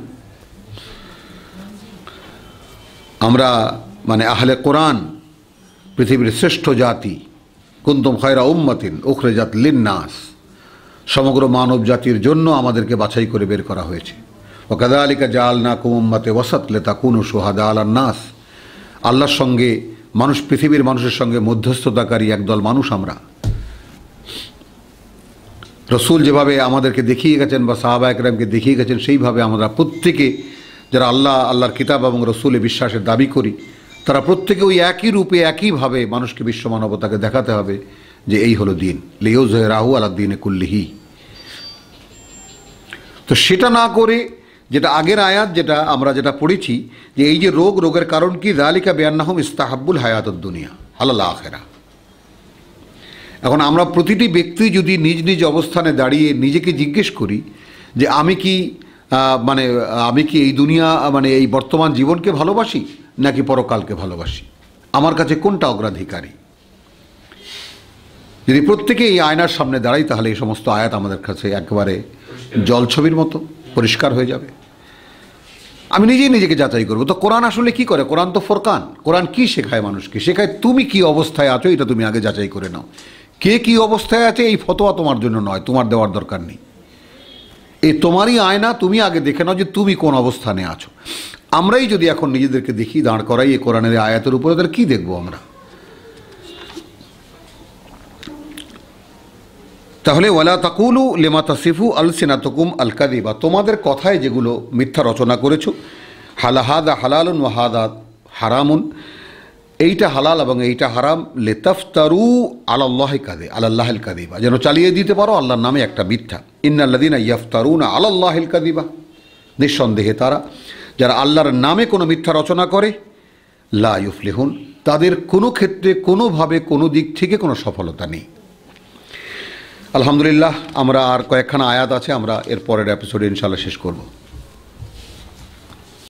আমরা মানে আহলে কোরআন, পৃথিবীর শ্রেষ্ঠ জাতি, কুনতুম খায়রা উম্মাতিন উখরিজাত লিন্নাস, সমগ্র মানব জাতির জন্য আমাদেরকে বাছাই করে বের করা হয়েছে। ওয়া কাযালিকা জাআলনাকুম উম্মাতান ওয়াসাত লিতাকুনু শুহাদা আলান নাস, আল্লাহর সঙ্গে মানুষ, পৃথিবীর মানুষের সঙ্গে মধ্যস্থতাকারী একদল মানুষ আমরা। রসুল যেভাবে আমাদেরকে দেখিয়ে গেছেন বা সাহাবা একরামকে দেখিয়ে গেছেন, সেইভাবে আমরা প্রত্যেকে যারা আল্লাহর কিতাব এবং রসুলে বিশ্বাসের দাবি করি, তারা প্রত্যেকে ওই একই রূপে একইভাবে মানুষকে, বিশ্ব মানবতাকে দেখাতে হবে যে এই হলো দিন, লিইয়ুযহিরাহু আলা দ্বীনি কুল্লিহি। তো সেটা না করে, যেটা আগের আয়াত যেটা পড়েছি, যে এই যে রোগের কারণ কি, যালিকা বিআন্নাহুম ইস্তাহাব্বুল হায়াতুদ দুনিয়া আলাল আখিরাহ। এখন আমরা প্রতিটি ব্যক্তি যদি নিজ নিজ অবস্থানে দাঁড়িয়ে নিজেকে জিজ্ঞেস করি যে আমি কি এই দুনিয়া, মানে এই বর্তমান জীবনকে ভালোবাসি নাকি পরকালকে ভালোবাসি, আমার কাছে কোনটা অগ্রাধিকারী। যদি প্রত্যেকে এই আয়নার সামনে দাঁড়াই, তাহলে এই সমস্ত আয়াত আমাদের কাছে একেবারে জলছবির মতো পরিষ্কার হয়ে যাবে। আমি নিজেই নিজেকে যাচাই করবো। তো কোরআন আসলে কি করে? কোরআন তো ফোরকান। কোরআন কি শেখায় মানুষকে? শেখায় তুমি কি অবস্থায় আছো এটা তুমি আগে যাচাই করে নাও। কে কি অবস্থায় আছে এই ফতোয়া তোমার জন্য নয়, তোমার দেওয়ার দরকার নেই। এই তোমারই আয়না, তুমি আগে দেখে নাও যে তুমি কোন অবস্থানে আছো। আমরাই যদি এখন নিজেদেরকে দেখি, দাঁড় করাই এই কোরআনের আয়াতের উপরে, তাহলে কি দেখবো আমরা? তাহলে ওয়ালা তাকুলু লিমা তাসিফু আলসিনাতুকুম আল কাযিবা, তোমাদের কথায় যেগুলো মিথ্যা রচনা করেছো, হাদা হালালুন ওয়া হাদা হারামুন, এইটা হালাল এবং এইটা হারাম, লিতাফতারু আলাল্লাহিল কাযিবা, যেন চালিয়ে দিতে পারো আল্লাহর নামে একটা মিথ্যা। ইন্নাল্লাযীনা ইয়াফতারুনা আলাল্লাহিল কাযিবা, নিঃসন্দেহে তারা যারা আল্লাহর নামে কোনো মিথ্যা রচনা করে, লা ইউফলিহুন, তাদের কোনো ক্ষেত্রে, কোনোভাবে, কোনো দিক থেকে কোনো সফলতা নেই। আলহামদুলিল্লাহ, আমরা আর কয়েকখানা আয়াত আছে, আমরা এর পরের এপিসোডে ইনশাআল্লাহ শেষ করব।